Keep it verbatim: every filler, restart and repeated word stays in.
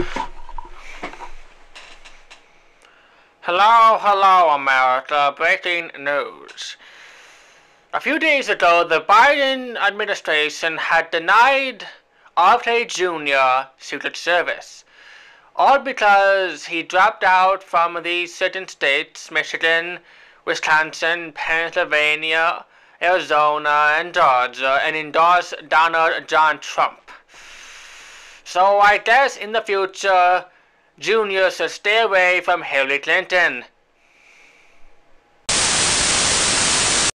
Hello, hello, America. Breaking news. A few days ago, the Biden administration had denied R F K Junior Secret Service. All because he dropped out from these certain states, Michigan, Wisconsin, Pennsylvania, Arizona, and Georgia, and endorsed Donald John Trump. So I guess in the future, Junior should stay away from Hillary Clinton.